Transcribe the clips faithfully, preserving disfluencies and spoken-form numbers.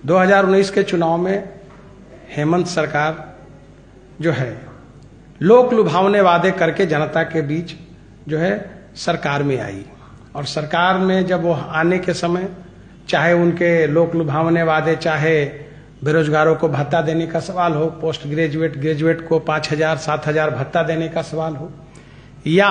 दो हज़ार उन्नीस के चुनाव में हेमंत सरकार जो है लोक लुभावने वादे करके जनता के बीच जो है सरकार में आई, और सरकार में जब वो आने के समय चाहे उनके लोक लुभावने वादे, चाहे बेरोजगारों को भत्ता देने का सवाल हो, पोस्ट ग्रेजुएट ग्रेजुएट को पांच हजार सात हजार भत्ता देने का सवाल हो, या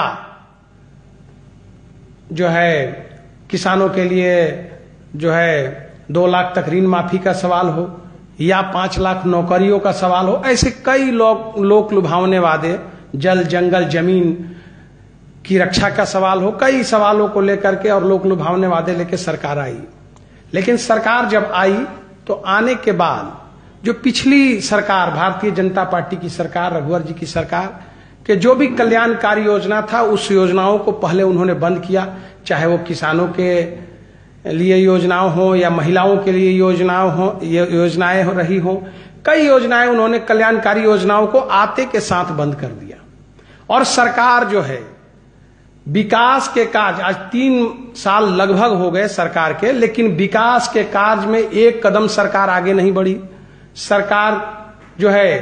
जो है किसानों के लिए जो है दो लाख तक ऋण माफी का सवाल हो, या पांच लाख नौकरियों का सवाल हो, ऐसे कई लोक लोक लुभावने वादे, जल जंगल जमीन की रक्षा का सवाल हो, कई सवालों को लेकर के और लोक लुभावने वादे लेकर सरकार आई। लेकिन सरकार जब आई तो आने के बाद जो पिछली सरकार, भारतीय जनता पार्टी की सरकार, रघुवर जी की सरकार के जो भी कल्याणकारी योजना था, उस योजनाओं को पहले उन्होंने बंद किया, चाहे वो किसानों के लिए योजनाओं हो या महिलाओं के लिए योजनाओं हो, योजनाएं हो रही हो, कई योजनाएं उन्होंने कल्याणकारी योजनाओं को आते के साथ बंद कर दिया। और सरकार जो है विकास के कार्य, आज तीन साल लगभग हो गए सरकार के, लेकिन विकास के कार्य में एक कदम सरकार आगे नहीं बढ़ी। सरकार जो है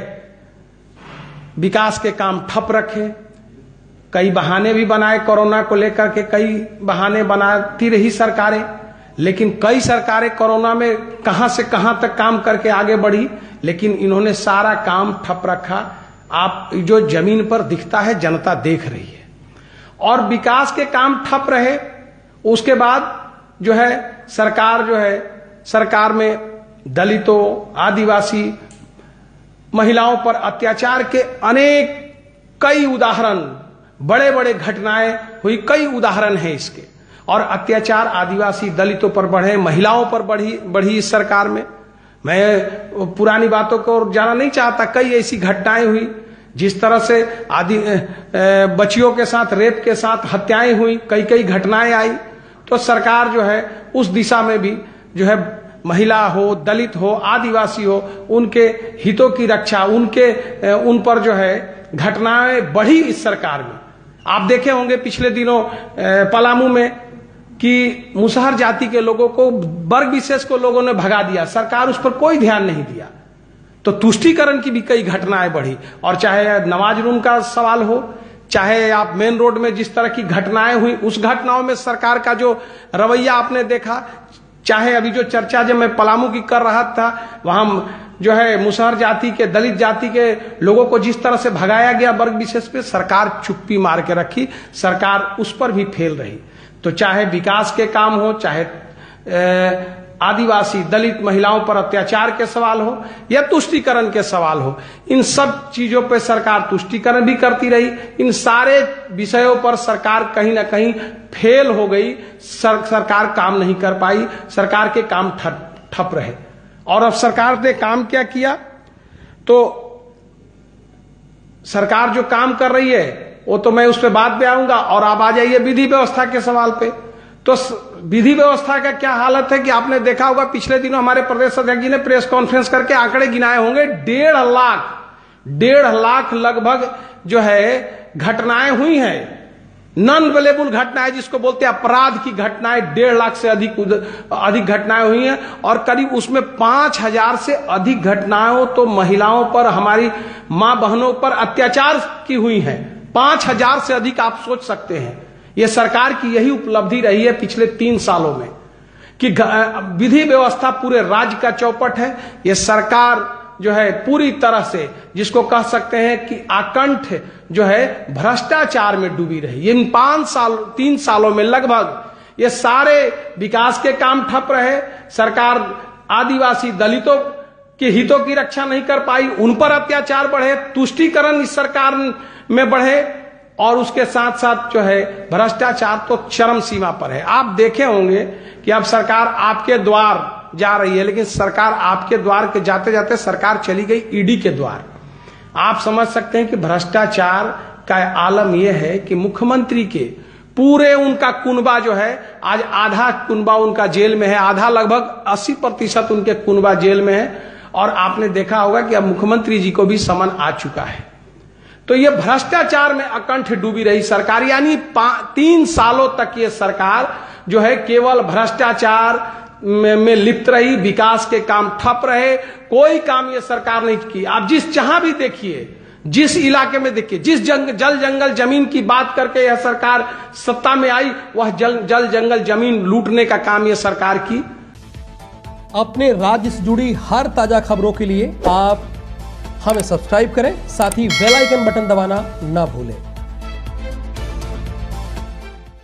विकास के काम ठप रखे, कई बहाने भी बनाए कोरोना को लेकर के, कई बहाने बनाती रही सरकारें, लेकिन कई सरकारें कोरोना में कहां से कहां तक काम करके आगे बढ़ी, लेकिन इन्होंने सारा काम ठप रखा। आप जो जमीन पर दिखता है जनता देख रही है, और विकास के काम ठप रहे। उसके बाद जो है सरकार जो है सरकार में दलितों, आदिवासी, महिलाओं पर अत्याचार के अनेक कई उदाहरण, बड़े बड़े घटनाएं हुई, कई उदाहरण हैं इसके। और अत्याचार आदिवासी दलितों पर बढ़े, महिलाओं पर बढ़ी बढ़ी इस सरकार में। मैं पुरानी बातों को जाना नहीं चाहता, कई ऐसी घटनाएं हुई जिस तरह से आदि बच्चियों के साथ, रेप के साथ हत्याएं हुई, कई कई घटनाएं आई। तो सरकार जो है उस दिशा में भी जो है महिला हो, दलित हो, आदिवासी हो, उनके हितों की रक्षा, उनके उन पर जो है घटनाएं बढ़ी इस सरकार में। आप देखे होंगे पिछले दिनों पलामू में कि मुसहर जाति के लोगों को, वर्ग विशेष को लोगों ने भगा दिया, सरकार उस पर कोई ध्यान नहीं दिया। तो तुष्टीकरण की भी कई घटनाएं बढ़ी, और चाहे नमाज रूम का सवाल हो, चाहे आप मेन रोड में जिस तरह की घटनाएं हुई, उस घटनाओं में सरकार का जो रवैया आपने देखा, चाहे अभी जो चर्चा जब मैं पलामू की कर रहा था, वहां जो है मुसहर जाति के, दलित जाति के लोगों को जिस तरह से भगाया गया वर्ग विशेष पे, सरकार चुप्पी मार के रखी, सरकार उस पर भी फेल रही। तो चाहे विकास के काम हो, चाहे आदिवासी, दलित, महिलाओं पर अत्याचार के सवाल हो, या तुष्टीकरण के सवाल हो, इन सब चीजों पर सरकार तुष्टीकरण भी करती रही। इन सारे विषयों पर सरकार कहीं ना कहीं फेल हो गई, सर, सरकार काम नहीं कर पाई, सरकार के काम ठप ठप रहे। और अब सरकार ने काम क्या किया, तो सरकार जो काम कर रही है वो तो मैं उस पर बाद में आऊंगा। और आप आ जाइए विधि व्यवस्था के सवाल पे। तो विधि व्यवस्था का क्या हालत है कि आपने देखा होगा, पिछले दिनों हमारे प्रदेश अध्यक्ष जी ने प्रेस कॉन्फ्रेंस करके आंकड़े गिनाए होंगे, डेढ़ लाख डेढ़ लाख लगभग जो है घटनाएं हुई हैं, नॉन अवेलेबल घटनाएं जिसको बोलते हैं, अपराध की घटनाएं डेढ़ लाख से अधिक अधिक घटनाएं हुई हैं। और करीब उसमें पांच हजार से अधिक घटनाओं तो महिलाओं पर, हमारी मां बहनों पर अत्याचार की हुई हैं। पांच हजार से अधिक, आप सोच सकते हैं। यह सरकार की यही उपलब्धि रही है पिछले तीन सालों में कि विधि व्यवस्था पूरे राज्य का चौपट है। यह सरकार जो है पूरी तरह से, जिसको कह सकते हैं कि आकंठ जो है भ्रष्टाचार में डूबी रही। इन पांच साल तीन सालों में लगभग ये सारे विकास के काम ठप रहे। सरकार आदिवासी, दलितों के हितों की रक्षा नहीं कर पाई, उन पर अत्याचार बढ़े, तुष्टीकरण इस सरकार में बढ़े, और उसके साथ साथ जो है भ्रष्टाचार तो चरम सीमा पर है। आप देखे होंगे कि अब सरकार आपके द्वार जा रही है, लेकिन सरकार आपके द्वार के जाते जाते सरकार चली गई ईडी के द्वार। आप समझ सकते हैं कि भ्रष्टाचार का आलम यह है कि मुख्यमंत्री के पूरे उनका कुनबा जो है, आज आधा कुनबा उनका जेल में है, आधा लगभग अस्सी प्रतिशत उनके कुनबा जेल में है। और आपने देखा होगा कि अब मुख्यमंत्री जी को भी समन आ चुका है। तो ये भ्रष्टाचार में अकंठ डूबी रही सरकार, यानी तीन सालों तक ये सरकार जो है केवल भ्रष्टाचार, में, में लिप्त रही, विकास के काम ठप रहे, कोई काम ये सरकार नहीं की। आप जिस जहां भी देखिए, जिस इलाके में देखिए, जिस जंग, जल जंगल जमीन की बात करके यह सरकार सत्ता में आई, वह जल जल जंगल जमीन लूटने का काम यह सरकार की। अपने राज्य से जुड़ी हर ताजा खबरों के लिए आप हमें सब्सक्राइब करें, साथ ही बेल आइकन बटन दबाना ना भूलें।